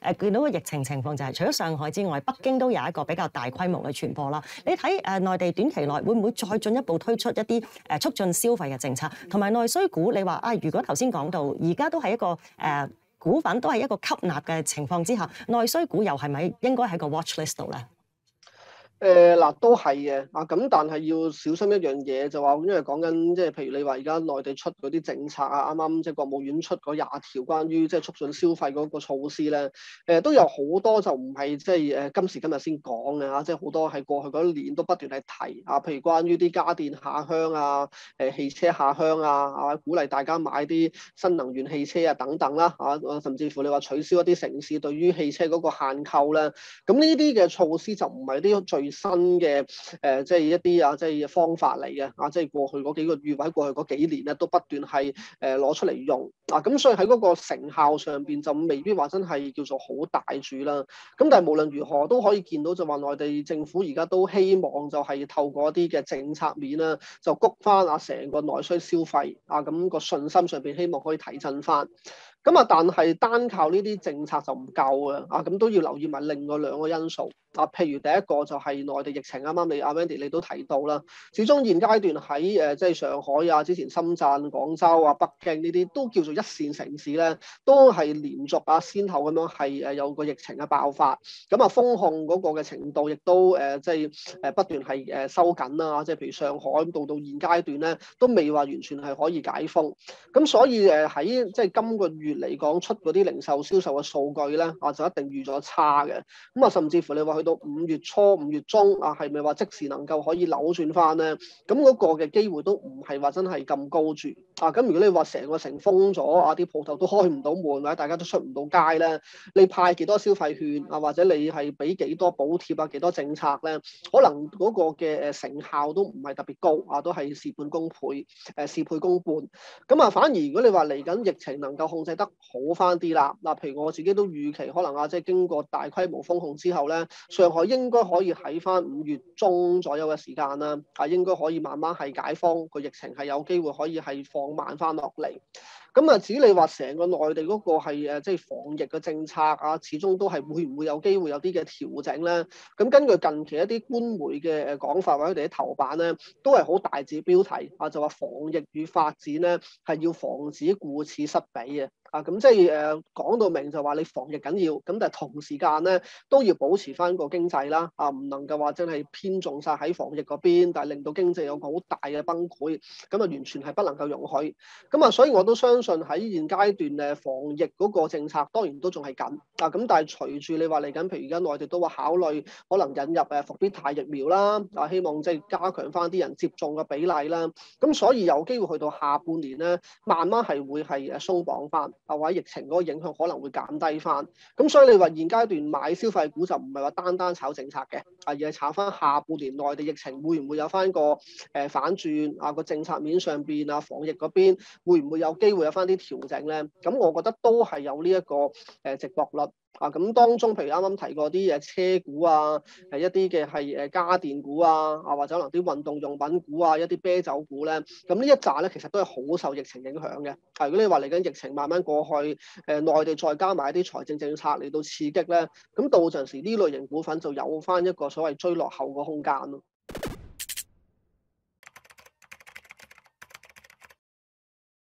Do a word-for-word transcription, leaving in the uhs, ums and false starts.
誒見到個疫情情況就係、是，除咗上海之外，北京都有一個比較大規模嘅傳播啦。你睇誒內地短期內會唔會再進一步推出一啲誒促進消費嘅政策，同埋內需股？你話啊，如果頭先講到而家都係一個誒、呃、股份都係一個吸納嘅情況之下，內需股又係咪應該喺個 watch list 度咧？ 誒嗱、呃，都係嘅啊，咁但係要小心一樣嘢，就話因為講緊即係譬如你話而家內地出嗰啲政策啊，啱啱即係國務院出嗰廿條關於即係促進消費嗰個措施咧，誒、呃、都有好多就唔係即係誒今時今日先講嘅嚇，即係好多係過去嗰一年都不斷係提啊，譬如關於啲家電下鄉啊，誒、呃、汽車下鄉啊，啊鼓勵大家買啲新能源汽車啊等等啦，啊甚至乎你話取消一啲城市對於汽車嗰個限購咧，咁呢啲嘅措施就唔係啲最新嘅誒、呃，即係一啲啊，即係方法嚟嘅啊，即係過去嗰幾個月或者過去嗰幾年咧，都不斷係誒攞出嚟用啊，咁所以喺嗰個成效上邊就未必話真係叫做好大住啦。咁但係無論如何都可以見到就話內地政府而家都希望就係透過一啲嘅政策面啦，就谷翻啊成個內需消費啊，咁個信心上邊希望可以提振翻。咁啊，但係單靠呢啲政策就唔夠嘅啊，咁都要留意埋另外兩個因素啊。譬如第一個就係內地疫情，啱啱你阿 Wendy 你都提到啦。始終現階段喺誒即係上海啊、之前深圳、廣州啊、北京呢啲都叫做一線城市咧，都係連續啊先後咁樣係誒有個疫情嘅爆發。咁啊，封控嗰個嘅程度亦都誒即係誒不斷係誒收緊啦。即係譬如上海到到現階段咧，都未話完全係可以解封。咁所以誒喺即係今個月嚟講出嗰啲零售銷售嘅數據咧，啊就一定預咗差嘅。咁啊，甚至乎你話去到五月初、五月中啊，係咪話即時能夠可以扭轉翻咧？咁嗰個嘅機會都唔係話真係咁高住啊。咁如果你話成個城封咗啊，啲鋪頭都開唔到門，或者大家都出唔到街咧，你派幾多消費券啊，或者你係俾幾多補貼啊、幾多政策咧，可能嗰個嘅誒成效都唔係特別高啊，都係事半功倍，誒事倍功半。咁啊，反而如果你話嚟緊疫情能夠控制得好翻啲啦，嗱，譬如我自己都預期可能啊，即係經過大規模封控之後咧，上海應該可以喺翻五月中左右嘅時間啦，啊應該可以慢慢係解封，個疫情係有機會可以係放慢翻落嚟。咁啊，至於你話成個內地嗰個係誒即係防疫嘅政策啊，始終都係會唔會有機會有啲嘅調整咧？咁根據近期一啲官媒嘅誒講法或者佢哋啲頭版咧，都係好大字標題啊，就話防疫與發展咧係要防止顧此失彼嘅。啊，咁即係誒講到明就話你防疫緊要，咁但係同時間咧都要保持翻個經濟啦，啊唔能夠話真係偏重晒喺防疫嗰邊，但係令到經濟有個好大嘅崩潰，咁啊完全係不能夠容許。咁啊，所以我都相信喺現階段誒防疫嗰個政策當然都仲係緊，啊咁但係隨住你話嚟緊，譬如而家內地都話考慮可能引入誒復必泰疫苗啦，啊希望即係加強翻啲人接種嘅比例啦，咁所以有機會去到下半年咧，慢慢係會係誒鬆綁翻。啊，或者疫情嗰個影響可能會減低翻，咁所以你話現階段買消費股就唔係話單單炒政策嘅，啊而係炒翻下半年內地疫情會唔會有翻個誒反轉啊，個政策面上邊啊，防疫嗰邊會唔會有機會有翻啲調整咧？咁我覺得都係有呢一個誒值博率。啊，咁當中譬如啱啱提過啲誒車股啊，係一啲嘅係誒家電股啊，啊或者可能啲運動用品股啊，一啲啤酒股咧，咁呢一紮咧其實都係好受疫情影響嘅。啊，如果你話嚟緊疫情慢慢過去，誒內地再加埋一啲財政政策嚟到刺激咧，咁到陣時呢類型股份就有翻一個所謂追落後個空間咯。